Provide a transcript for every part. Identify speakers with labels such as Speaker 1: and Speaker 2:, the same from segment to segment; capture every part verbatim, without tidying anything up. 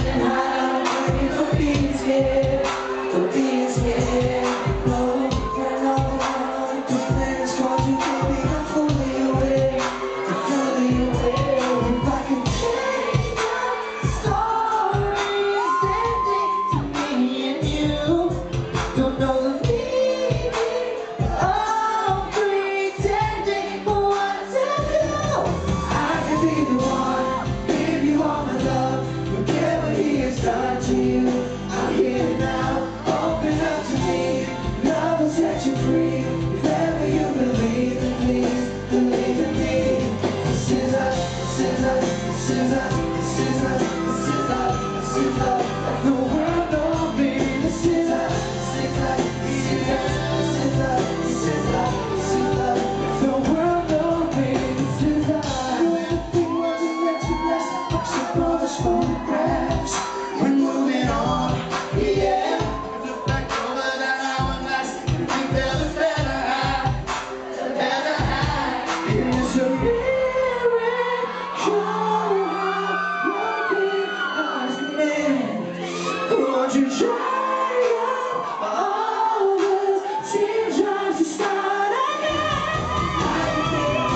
Speaker 1: We're moving on, yeah. Look back over that hourglass, think there's a better high, a better high. Here's a mirror, showing how broken hearts can mend. Won't you try out all this? Seems like to start again. I can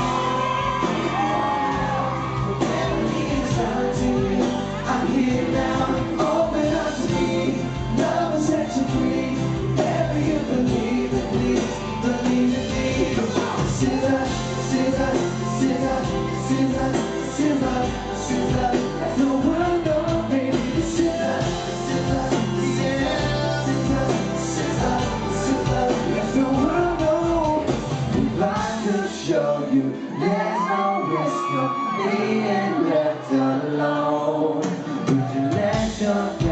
Speaker 1: feel whatever means out to you. I'm here now, open up to me. Love will set you free. Whatever you believe in, please believe in me. This is us, this is us, this is us, this is us, this is us, this is us. Let the world know, baby. This is us, this is us, this is us, this is us, this is us. Let the world know. We'd like to show you there's no risk of being left alone. Would you let your